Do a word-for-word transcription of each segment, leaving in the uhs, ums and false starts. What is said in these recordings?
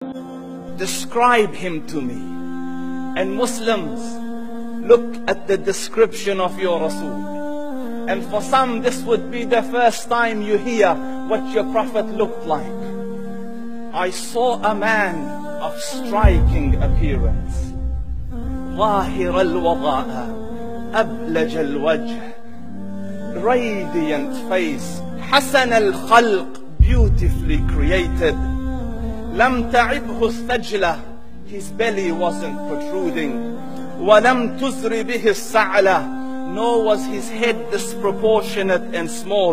Describe him to me. And Muslims, look at the description of your Rasul. And for some, this would be the first time you hear what your Prophet looked like. I saw a man of striking appearance. ظاهر الوضاء أبلج الوجه, radiant face, حسن الخلق, beautifully created. لم تعبه الثجلة, his belly wasn't protruding. ولم تزر به السعلة, nor was his head disproportionate and small.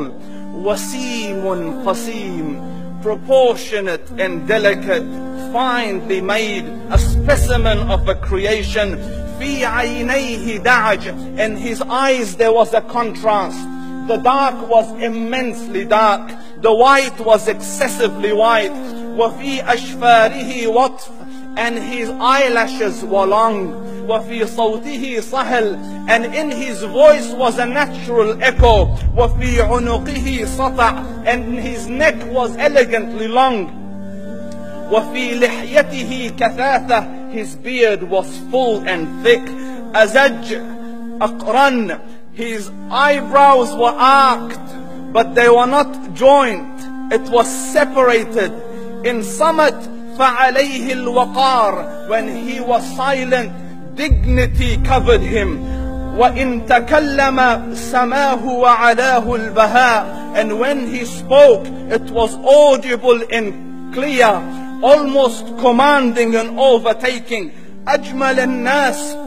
وسيم قسيم, proportionate and delicate, finely made, a specimen of a creation. في عينيه دعج, in his eyes there was a contrast. The dark was immensely dark, the white was excessively white. وفي أشفاره وطف, and his eyelashes were long. وفي صوته صهل, and in his voice was a natural echo. وفي عنقه سطع, and his neck was elegantly long. وفي لحيته كثاثة, his beard was full and thick. أزج أقرن, his eyebrows were arched, but they were not joined. It was separated. In summit, فعليه الوقار, when he was silent, dignity covered him. وإن تكلم سماه وعلاه البهاء, and when he spoke, it was audible and clear, almost commanding and overtaking. أجمل الناس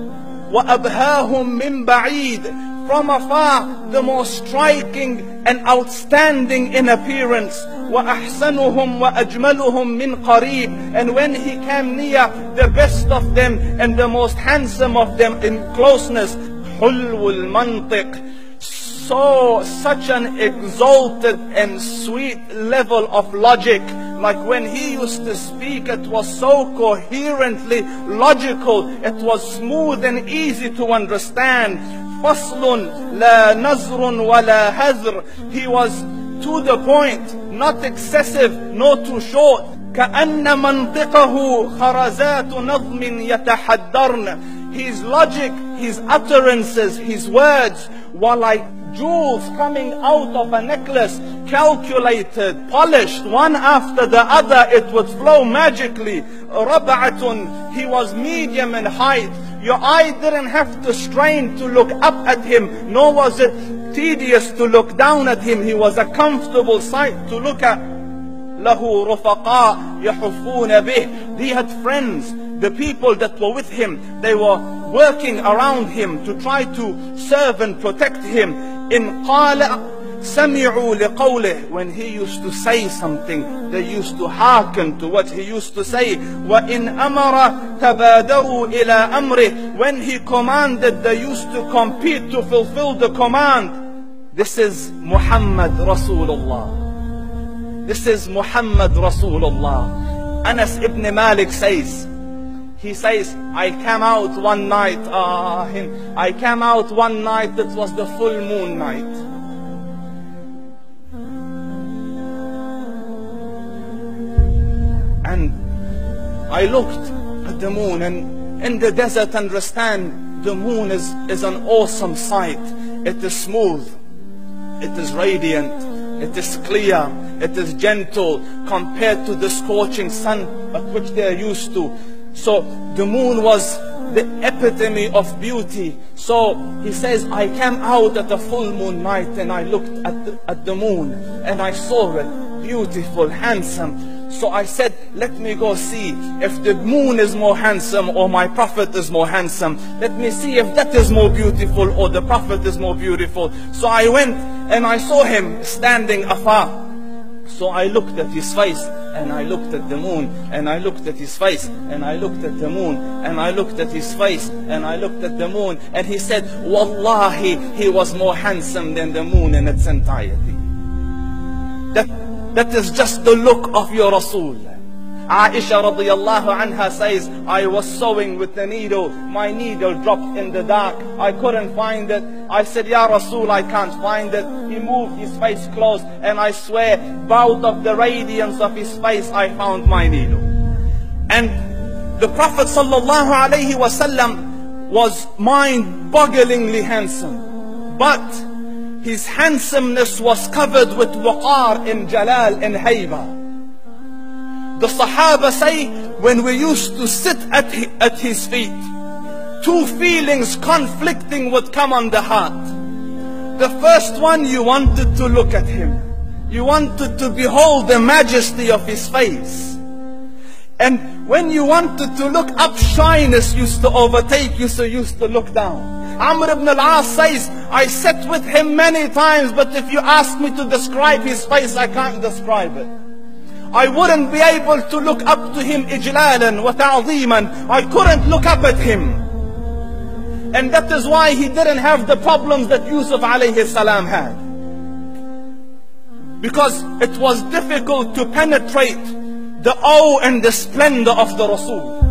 وأبهاهم من بعيد, from afar the most striking and outstanding in appearance. وأحسنهم وأجملهم من قريب, and when he came near, the best of them and the most handsome of them in closeness. حلو المنطق, so such an exalted and sweet level of logic. Like when he used to speak, it was so coherently logical, it was smooth and easy to understand. فصل لا نزر ولا هزر, he was to the point, not excessive, nor too short. كأن منطقه خرزات نظم يتحدرن, his logic, his utterances, his words were like jewels coming out of a necklace, calculated, polished, one after the other, it would flow magically. ربعة, he was medium in height. Your eye didn't have to strain to look up at him, nor was it tedious to look down at him. He was a comfortable sight to look at. له رفقاء يحفون به, he had friends, the people that were with him, they were working around him to try to serve and protect him. إن قال سمعوا لقوله, when he used to say something, they used to hearken to what he used to say. وإن أمر تبادروا إلى أمره, when he commanded, they used to compete to fulfill the command. This is Muhammad Rasulullah. This is Muhammad Rasulullah. Anas ibn Malik says, he says, I came out one night, ah, him, I came out one night, it was the full moon night. And I looked at the moon, and in the desert, understand, the moon is, is an awesome sight. It is smooth, it is radiant, it is clear, it is gentle compared to the scorching sun at which they are used to. So the moon was the epitome of beauty. So he says, I came out at a full moon night and I looked at the, at the moon and I saw it, beautiful, handsome. So I said, let me go see if the moon is more handsome or my Prophet is more handsome. Let me see if that is more beautiful or the Prophet is more beautiful. So I went and I saw him standing afar. So I looked at his face and I looked at the moon and I looked at his face and I looked at the moon and I looked at his face and I looked at the moon, and he said, Wallahi, he was more handsome than the moon in its entirety. That, that is just the look of your Rasul. Aisha radiallahu anha says, I was sewing with the needle, my needle dropped in the dark, I couldn't find it. I said, Ya Rasul, I can't find it. He moved his face close, and I swear, out of the radiance of his face, I found my needle. And the Prophet sallallahu alaihi wasallam was mind-bogglingly handsome, but his handsomeness was covered with waqar and jalal and hayba. The Sahaba say, when we used to sit at, at his feet, two feelings conflicting would come on the heart. The first one, you wanted to look at him. You wanted to behold the majesty of his face. And when you wanted to look up, shyness used to overtake you, so you used to look down. Amr ibn al-As says, I sat with him many times, but if you ask me to describe his face, I can't describe it. I wouldn't be able to look up to him ijlalan wa ta'ziman. I couldn't look up at him. And that is why he didn't have the problems that Yusuf alayhi salam had. Because it was difficult to penetrate the awe and the splendor of the Rasul.